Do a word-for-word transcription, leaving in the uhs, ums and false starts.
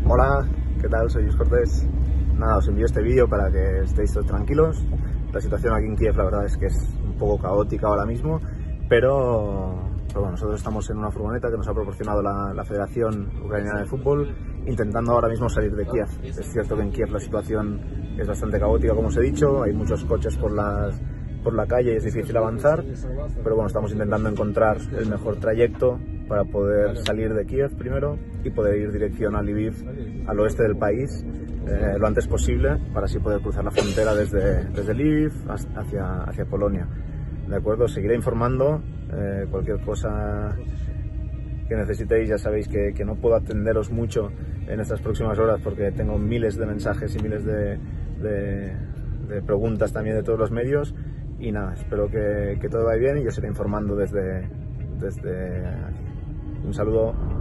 Hola, ¿qué tal? Soy Luis Cortés. Nada, os envío este vídeo para que estéis todos tranquilos. La situación aquí en Kiev, la verdad es que es un poco caótica ahora mismo, pero, pero bueno, nosotros estamos en una furgoneta que nos ha proporcionado la, la Federación Ucraniana de Fútbol, intentando ahora mismo salir de Kiev. Es cierto que en Kiev la situación es bastante caótica, como os he dicho, hay muchos coches por las por la calle y es difícil avanzar, pero bueno, estamos intentando encontrar el mejor trayecto para poder salir de Kiev primero y poder ir dirección a Lviv, al oeste del país, eh, lo antes posible, para así poder cruzar la frontera desde, desde Lviv hacia, hacia Polonia. ¿De acuerdo? Os seguiré informando, eh, cualquier cosa que necesitéis, ya sabéis que, que no puedo atenderos mucho en estas próximas horas porque tengo miles de mensajes y miles de, de, de preguntas también de todos los medios. Y nada, espero que, que todo vaya bien y yo os iré informando desde, desde aquí. Un saludo.